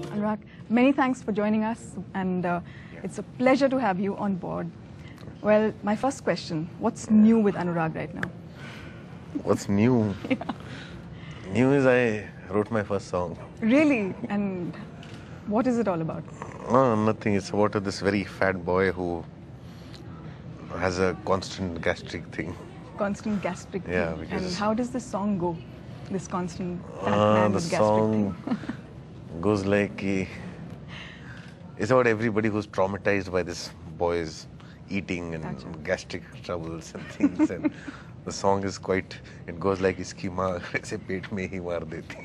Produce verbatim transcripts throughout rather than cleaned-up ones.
Anurag, many thanks for joining us, and uh, yeah. It's a pleasure to have you on board. Well, my first question, what's new with Anurag right now? What's new? Yeah. New is I wrote my first song. Really? And what is it all about? Oh, nothing. It's about this very fat boy who has a constant gastric thing. Constant gastric yeah, thing. because And how does the song go? This constant fat uh, man the with gastric song thing. goes like uh, it's about everybody who's traumatized by this boy's eating and Gotcha. gastric troubles and things. And the song is quite. It goes like "Iski maa aise peet mein hi maar deti."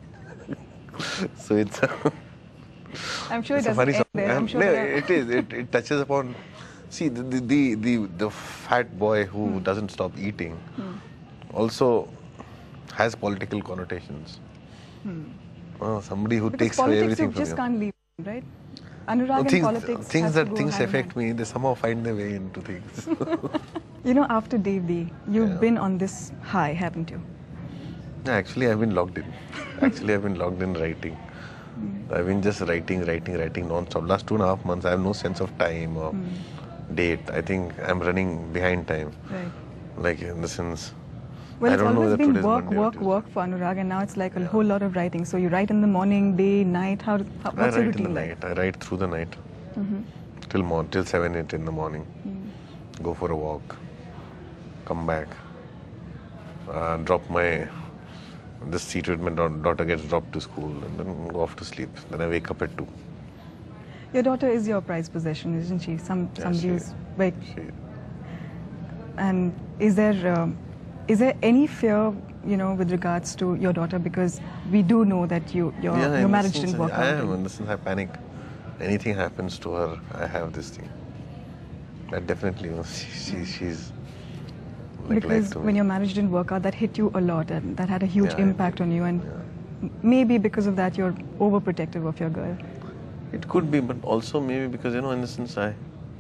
So it's. I'm sure it's it a funny doesn't song. end there. I'm sure no, there are... it is. It, it touches upon. See, the the the, the, the fat boy who hmm. doesn't stop eating hmm. also has political connotations. Hmm. Oh, somebody who because takes away everything you just from you. Can't leave, right? Anurag no, and things, politics things that things hand. affect me, they somehow find their way into things. You know, after Dev D, you've yeah. been on this high, haven't you? Yeah, actually, I've been logged in. Actually, I've been logged in writing. Mm. I've been just writing, writing, writing non-stop. Last two and a half months, I have no sense of time or mm. date. I think I'm running behind time. Right. Like in the sense. Well, I it's don't always know been work, work, work for Anurag, and now it's like a yeah. whole lot of writing. So you write in the morning, day, night. How? how what's I your write routine in the like? night. I write through the night mm-hmm. till morning, till seven, eight in the morning. Mm. Go for a walk. Come back. Uh, drop my. This seat with my daughter gets dropped to school, and then go off to sleep. Then I wake up at two. Your daughter is your prized possession, isn't she? Some yeah, somebody she who's like. She, and is there um, is there any fear, you know, with regards to your daughter, because we do know that you your yeah, your marriage didn't work I out. I am. In the sense, I panic. Anything happens to her, I have this thing. That definitely, you know, she, she she's. Like because when your marriage didn't work out, that hit you a lot, and that had a huge yeah, impact on you, and yeah. maybe because of that, you're overprotective of your girl. It could be, but also maybe because, you know, in the sense, I,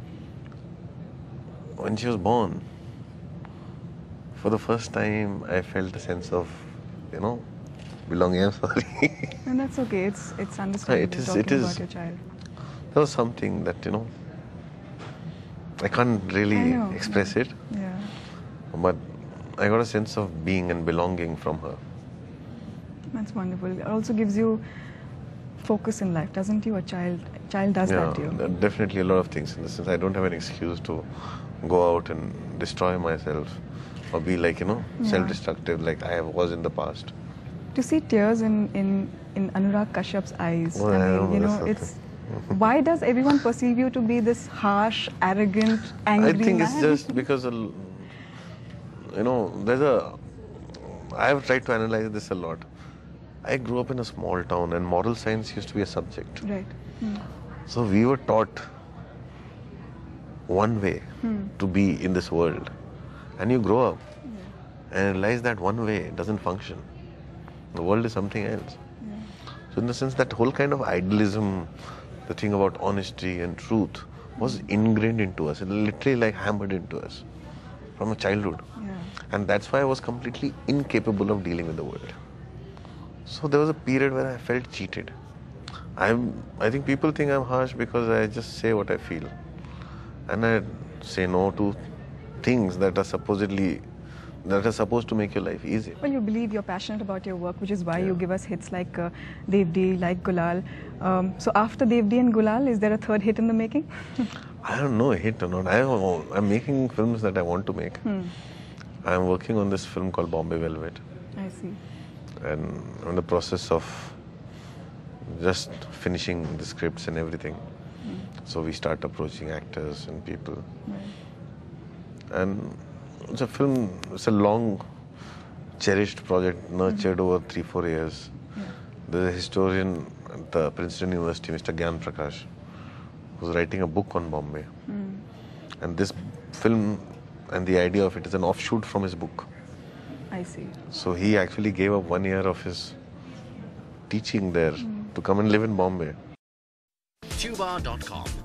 when she was born, for the first time, I felt a sense of, you know, belonging. I'm sorry. And that's okay. It's it's understandable. It is. Talking It is. about your child. There was something that, you know, I can't really I express it. Yeah. But I got a sense of being and belonging from her. That's wonderful. It also gives you focus in life, doesn't you? A child, child does yeah, that to you. Definitely a lot of things. In the sense, I don't have an excuse to go out and destroy myself or be like, you know, yeah. self-destructive like I was in the past. To see tears in, in, in Anurag Kashyap's eyes, well, I mean, I don't you know, know, it's... Why does everyone perceive you to be this harsh, arrogant, angry I think man? it's just because, you know, there's a... I have tried to analyze this a lot. I grew up in a small town and moral science used to be a subject. Right. Hmm. So we were taught one way hmm. to be in this world. And you grow up yeah. and realize that one way doesn't function. The world is something else. Yeah. So in the sense that whole kind of idealism, the thing about honesty and truth was ingrained into us, literally like hammered into us from a childhood. Yeah. And that's why I was completely incapable of dealing with the world. So there was a period where I felt cheated. I'm, I think people think I'm harsh because I just say what I feel. And I say no to things that are supposedly, that are supposed to make your life easier. Well, you believe you're passionate about your work, which is why yeah. you give us hits like uh, Dev D, like Gulal. Um, so after Dev D and Gulal, is there a third hit in the making? I don't know, hit or not. I, I'm making films that I want to make. Hmm. I'm working on this film called Bombay Velvet. I see. And I'm in the process of just finishing the scripts and everything. Hmm. So we start approaching actors and people. Right. And it's a film, it's a long, cherished project, nurtured mm-hmm. over three, four years. Yeah. There's a historian at the Princeton University, Mister Gyan Prakash, who's writing a book on Bombay. Mm. And this film and the idea of it is an offshoot from his book. I see. So he actually gave up one year of his teaching there mm. to come and live in Bombay. Tuba dot com